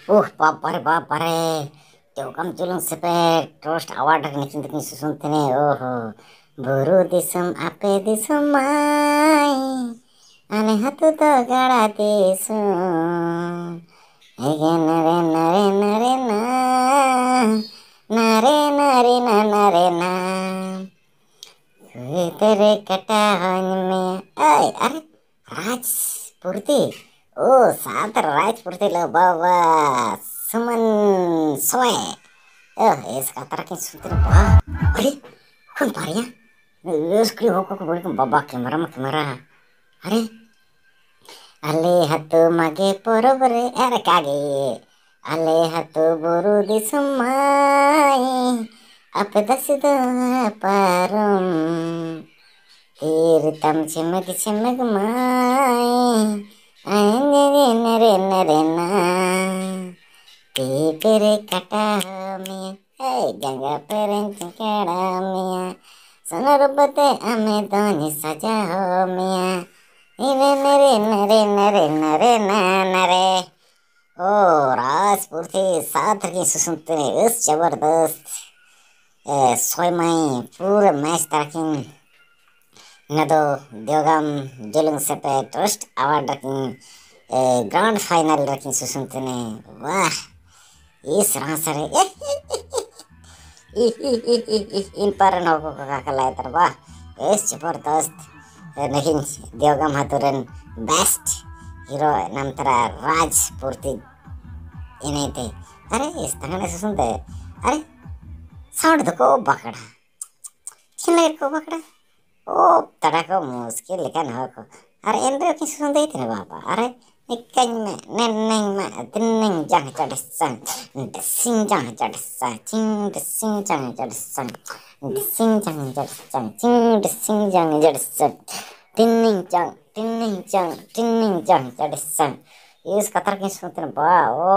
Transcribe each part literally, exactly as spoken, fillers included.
ओह बाप रे बाप रे. Jokam julung sepet terus awal dari nih cinta susun tene oho buru disem ape disem mai aneh hatu to gara disem ege nare nare nare na nare nare na nare na तेरे कटान में ay अरे राजपूर्ति ओ सात राजपूर्ति lo bawa suman soe eh es katarakin suntir ba अरे कौन पारिया उसकी हो को बोल के बाबा कैमरा में कैमरा अरे अले हतो मगे पोरबरे अरे कागे अले हतो बोरु दिसुमाई apa dasido parum iritam cimek cimek mai nere nere nere na pere kata mia hey ganga peren cikara mia sanarbate ame doni saja mia nere nere nere nere nere na nare oh राजपूर्ति साथ की सुनते इस जबरदस्त सोई माई पूरे match तकिन नदो देवगम जुलुंग सेपे ट्रस्ट अवार्ड रकिन ग्रैंड फाइनल रकिन सुसुंतने वाह इस रासरे इन पर नौको का कला तर वाह इस जबरदस्त नहीं देवगम हतुरन बेस्ट हीरो नाम तरा राजपूर्ति इन्हें थे अरे इस तरह से सुनते अरे साउंड धको बकड़ा चिल्लाइर को बकड़ा ओ तड़ा को मुश्किल लेकिन हो को अरे एंड्रो की सुन दे थे बाबा अरे निकन में नन्नंग में तिन्नंग जंग चढ़सन सिंग जंग चढ़सन चिंग सिंग जंग चढ़सन सिंग जंग चढ़सन चिंग सिंग जंग चढ़सन तिन्नंग जंग तिन्नंग जंग तिन्नंग जंग चढ़सन इस कतर की सुनते बा ओ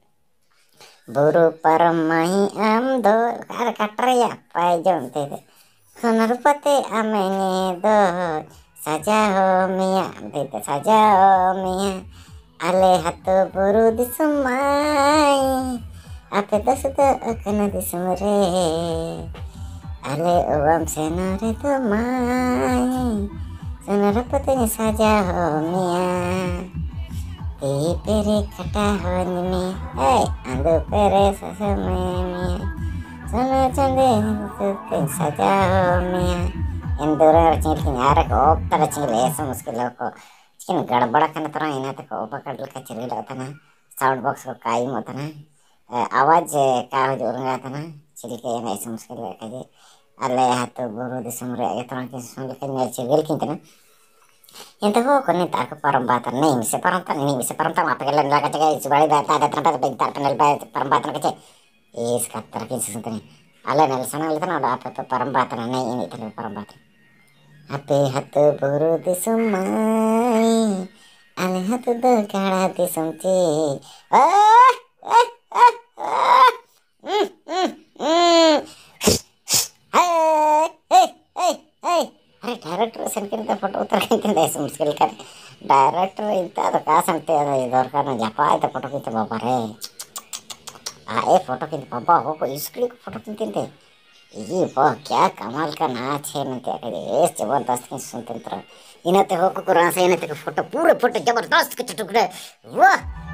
buru parmahi amdo kar katraya pajon tete sonarpate amene do saja ho mia tete saja ho mia ale hatu buru disumai ape dasuda akana disumre ale uam senore to mai sonarpate saja ho mia Di pere kata honmi, hey, andu pere sasame sono chande tutin saja homia. Endura rachil kin yara ko opta rachil esa muskil ko. Chikin गड़बड़ा करना तरह इन्हें तक ओपा कर लगा चले रहता ना साउंड बॉक्स को काई मत ना आवाज का हो जोर रहता ना चिल्के ये ऐसा मुश्किल है कहीं अल्ले हाथ बोरो दिसमरे ये तरह के सुन लेकिन ये चिल्के किंतु ना yang tahu kau nih tak perempatan nih bisa perempatan ini bisa perempatan apa kalian lagi cakap sebalik bata ada tempat bentar penel perempatan kecil is kata lagi sesuatu nih ala nel sana lihat ada apa perempatan nih ini terus perempatan apa hatu buru di sumai ala hatu dekara di sumci ah ah ah ah hmm hmm hmm hey hey hey hey अरे director centre का photo उतर के इंतने ऐसे मुश्किल कर director इतना तो कहाँ संते हैं इधर का ना जापा इतना फोटो किंतु बाबा रे आए फोटो किंतु बाबा हो को इसके फोटो किंतु थे ये वाह क्या कमाल का नाच है मैं क्या करे इस जबरदस्त की सुनते तरह इन्हें तो हो को कुरान से इन्हें तो फोटो पूरे फोटो जबरदस्त के टुकड़े वाह